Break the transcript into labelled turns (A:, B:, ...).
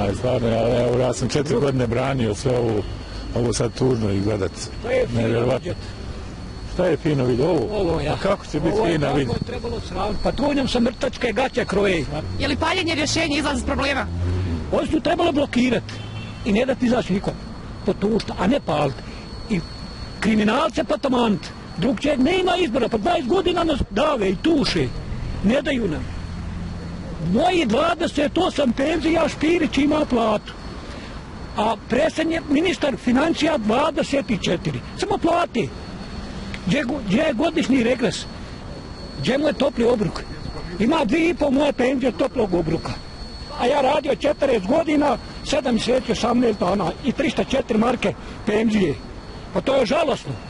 A: je stvarno, ja sam 4 godine branio sve ovo sad tužno i gledat. Nevjerovatno. Šta je fino vidio? Ovo, ja. A kako će biti fina vidio?
B: Ovo je trebalo sraviti, pa tunjom sa mrtačke gaće kroje.
C: Je li paljenje rješenje, izlaz iz problema?
B: Ovo su trebalo blokirati i ne dati izaći nikom. Potušta, a ne paliti. I kriminalce potamaniti. Drugčijeg nema izbora, pa 20 godina nas dave i tuše. Ne daju nam. Moji 28 penzija, Špirić ima platu. A predsjednik, ministar financija 24. Samo plati. Gdje je godišnji regres? Gdje mu je topli obruk? Ima 2,5 moje penzije toplog obruka. A ja radio 40 godina, 7 mjeseci, 18 dana i 304 marke penzije. Pa to je žalosno.